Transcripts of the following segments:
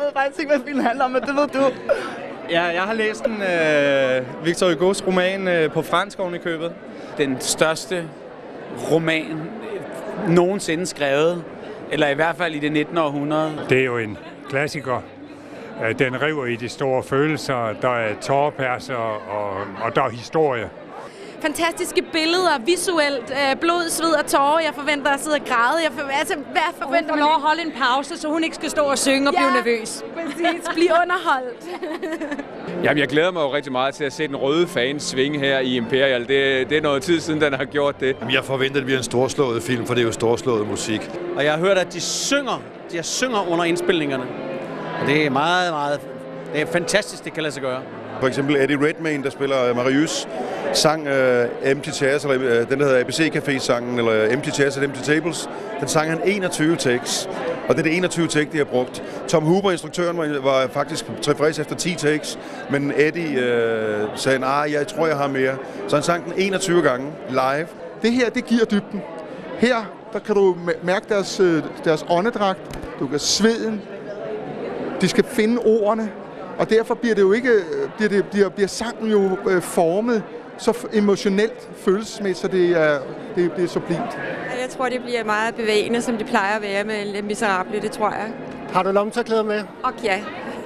ved faktisk ikke, hvad filmen handler om, men det ved du. Ja, jeg har læst en Victor Hugos roman på fransk oven i købet. Den største roman nogensinde skrevet, eller i hvert fald i det 19. århundrede. Det er jo en klassiker. Den river i de store følelser, der er tårepærser, og der er historie. Fantastiske billeder, visuelt, blod, sved og tårer. Jeg forventer at sidde og græde. Hvad forventer man? Hun får holde en pause, så hun ikke skal stå og synge og blive nervøs. Præcis. Bliv underholdt. Jamen, jeg glæder mig jo rigtig meget til at se den røde fan svinge her i Imperial. Det er noget tid siden, den har gjort det. Jeg forventer, at det bliver en storslået film, for det er jo storslået musik. Og jeg har hørt, at de synger under indspilningerne. Og det er det er fantastisk, det kan lade sig gøre. For eksempel Eddie Redmayne, der spiller Marius, sang Empty Chairs, eller den der hedder ABC Café-sangen, eller Empty Chairs and Empty Tables. Den sang han 21 takes, og det er det 21 take, de har brugt. Tom Hooper, instruktøren, var faktisk tilfreds efter 10 takes, men Eddie sagde, nej, jeg tror, jeg har mere. Så han sang den 21 gange live. Det her, det giver dybden. Her, der kan du mærke deres åndedragt, du kan sveden, de skal finde ordene. Og derfor bliver det jo ikke, bliver sangen jo formet så emotionelt, følelsesmæssigt, så det er så blidt. Jeg tror, det bliver meget bevægende, som det plejer at være med Les Misérables, det tror jeg. Har du lommetørklæder med? Og ja.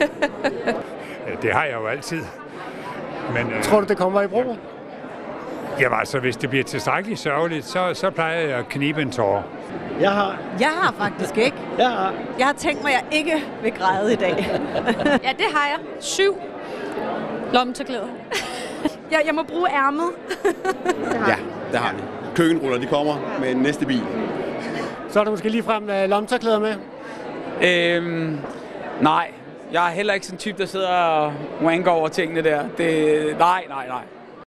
Det har jeg jo altid. Men, tror du, det kommer i brug? Jamen altså, hvis det bliver tilstrækkeligt sørgeligt, så plejer jeg at knibe en tårer. Jeg har faktisk ikke. Jeg har tænkt mig, at jeg ikke vil græde i dag. Ja, det har jeg. 7 lommetørklæder. Jeg må bruge ærmet. Ja, det har vi. Køkkenruller, de kommer med næste bil. Så er der måske ligefrem lommetørklæder med? Nej. Jeg er heller ikke sådan en type, der sidder og wanker over tingene der. Nej.